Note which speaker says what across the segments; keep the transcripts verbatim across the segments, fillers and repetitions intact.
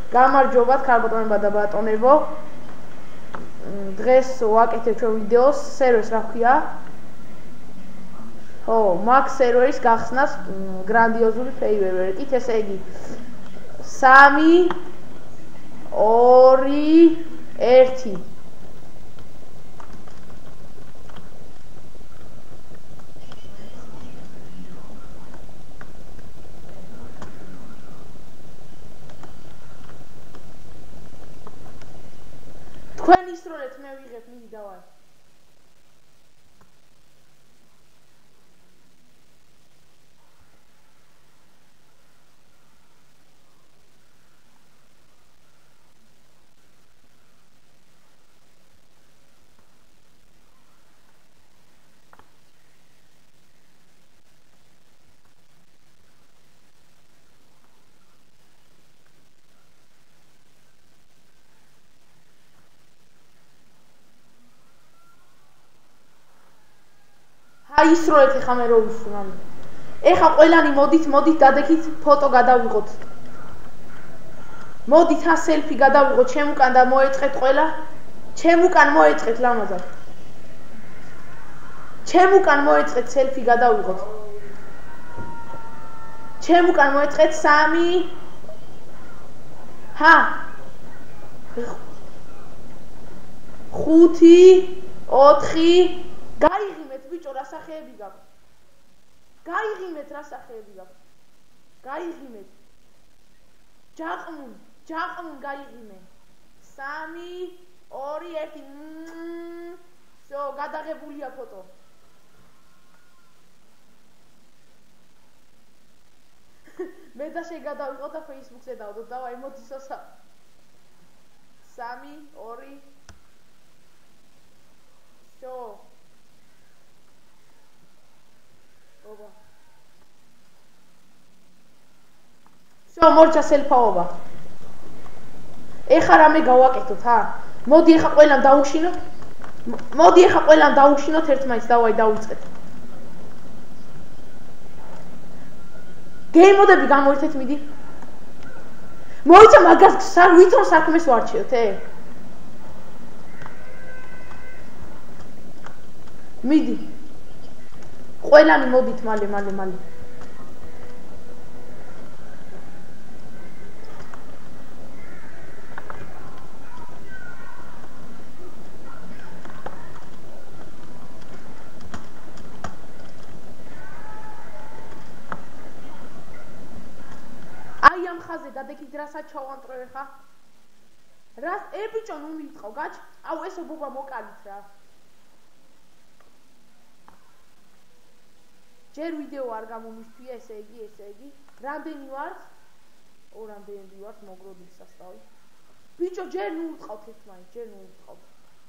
Speaker 1: გამარჯობათ ქალბატონებო და ბატონებო. დღეს ვაკეთებ ჩვენ ვიდეოს სერვერს რა ქვია? ო, მაგ სერვერის გახსნას გრანდიოზული ფეივერვერკით, ესე იგი სამი ორი ერთი თქვენ ისროლეთ, მე ვიღებ, მიდი დავარ. აი ისროლეთ ეხა მე რო ვისვი მამი. ეხა ყველანი მოდით, მოდით დადექით ფოტო გადავიღოთ. მოდით ა სელფი გადავიღოთ, ჩემ უკან და მოეწყეთ ყველა. ჩემ უკან მოეწყეთ ლამაზად. ჩემ უკან მოეწყეთ სელფი გადავიღოთ. ჩემ უკან მოეწყეთ სამი ჰა ხუთი ოთხი გაიღიმეთ ბიჭო რა სახეები გაქვს. გაიღიმეთ რა სახეები გაქვს. გაიღიმეთ. ჯაყმუნ, ჯაყმუნ გაიღიმე. სამი ორი ერთი всё, გადაღებულია ფოტო. მე და შეგადავიღოთ და Facebook-ზე დავდოთ. დავაი მოდი სასა. სამი ორი всё. ობა. всё, მორჩა სელფაობა. ეხა რამე გავაკეთოთ, ჰა? მოდი ეხა ყველამ დაუშინოთ. მოდი ეხა ყველამ დაუშინოთ ერთმანეთს, დავაი დავიწყეთ. გეიმოდები გამოერთეთ, მიდი. მოიცა მაგას სარ ვითომ საქმეს ვარჩიოთ, ე? მიდი. ყველანი მოდით მალე, მალე, მალე. აი ამ ხაზე დადექით რასაც ჩავანტრევ ხა? რას ე ბიჭო ნუ მივიტყავ, გაჩ? აუ ესო ბობა მოკალით რა. ჯერ ვიდეო არ გამომისვია, ესე იგი, ესე იგი. რამდენი ვართ? ო, რამდენი ვართ, მოგროდის სასწავი. ბიჭო, ჯერ ნუ უტყავთ ერთმანეთს, ჯერ ნუ უტყავთ.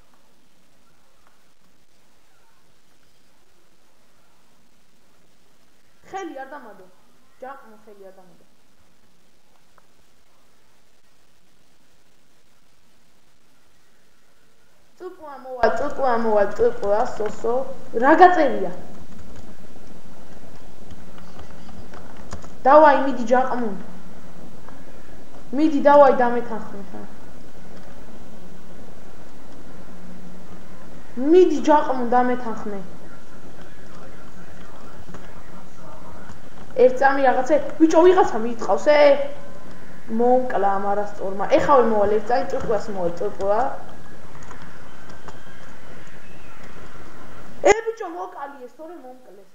Speaker 1: ხელი არ დამადო. ჯაყმო ხელი არ დამადო. წუპვა მოვა, წუპვა მოვა, წუპვა, სოსო. რა გაწერია? დავაი მიდი ჯაყმუნ. მიდი დავაი დამეთანხმე ხა. მიდი ჯაყმუნ დამეთანხმე. ერთ წამი რაღაცე ბიჭო ვიღაცა მიიტყავს ე? მომკლა ამ არასწორმა. ეხავე მოვალ ერთ წამი წუყვას მოვალ წუყვა. ე ბიჭო მოკალიეს, თორე მომკლეს.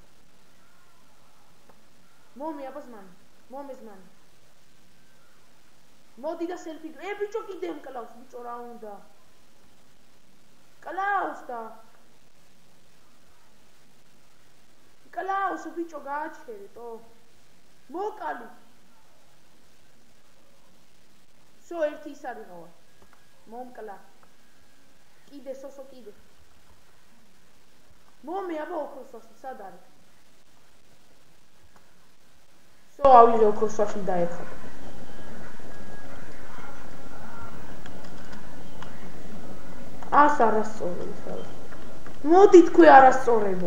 Speaker 1: მომი აბაზმანი, მომეზმანი. მოდი და სელფი. ე ბიჭო კიდე მკლავს, ბიჭო რა უნდა? კლავს და. კლავს ბიჭო გააჩერეთო. მოკალი. всё, ერთი ის არიღავა. მომკლა. კიდე სოსო კიდე. მომი აბა ოქროსვაში სად არის? всё, ავიღე ოქროსვაში დაერხა. ას არასწორია ხალხი. მოდი თქვი არასწორებო.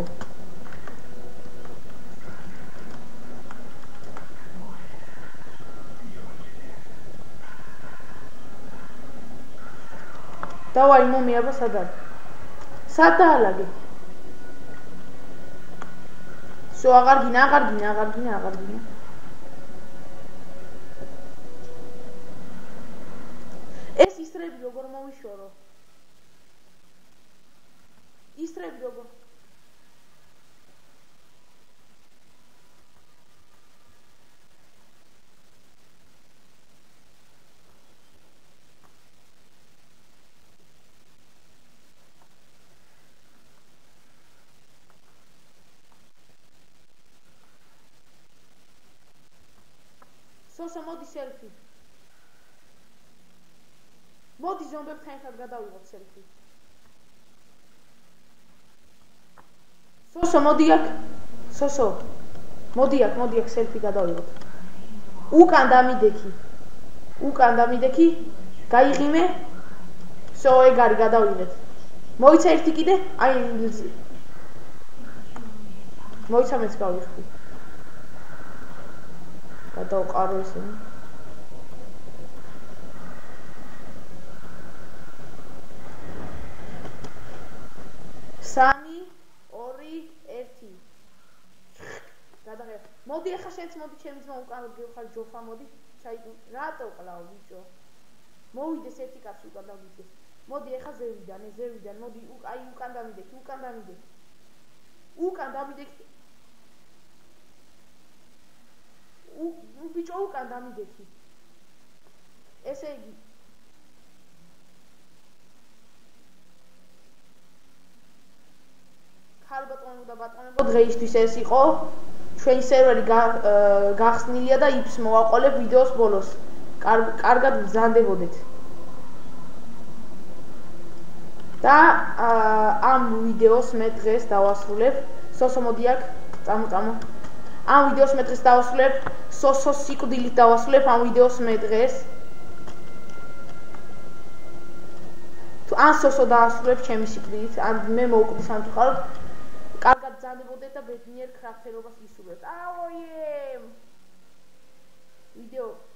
Speaker 1: დავაი მომი აბა სად არის? სად დაალაგე? სო აღარ გინა, აღარ გინა, აღარ გინა, აღარ გინა. ეს ისრები როგორ მოვიშორო? ისრები როგორ? სოსო მოდი სელფი. მოდი ზომბებთან ერთად გადავიღოთ სელფი. სოსო მოდი აქ. სოსო. მოდი აქ, მოდი აქ სელფი გადავიღოთ. უკან დამიდექი. უკან დამიდექი. გაიღიმე. სო ეგ არის გადავიღეთ. მოიცა ერთი კიდე? აი მოიცა მეც გავიხდი. გადავყარო ისინი. სამი, ორი, ერთი. გადაღე. მოდი ახლა შენც მოდი ჩემი ძმა უკან გიხარ ჯოფა მოდი. ჩაიდო. რატო ყლავ ბიჭო? მოვიდეს ერთი კაცი უკან დავიდეს. მოდი ახლა ზევიდან, ზევიდან, მოდი აი უკან დავიდექი, უკან დავიდექი. უკან დავიდექი. უ ბიჭო უკან დამიდექი. ესე იგი ქალბატონო და ბატონებო, დღეისთვის ეს იყო. ჩვენი სერვერი გახსნილია და იფს მოვაყოლებ ვიდეოს ბოლოს. კარგად ბრძანდებოდეთ. და ამ ვიდეოს მე დღეს დავასრულებ. სოსო მოდი აქ, წამო წამო. ამ ვიდეოს მე დღეს დავასრულებ. სოსოს სიკვდილით დავასრულებ ამ ვიდეოს მე დღეს. თუ ან სოსო დაასრულებ ჩემი სიკვდილით, ან მე მოვკვდის ამ ხალხ. კარგად ბრძანდებოდეთ და ბედნიერ ქრაფთერობას ვისურვებთ. აოიე! ვიდეო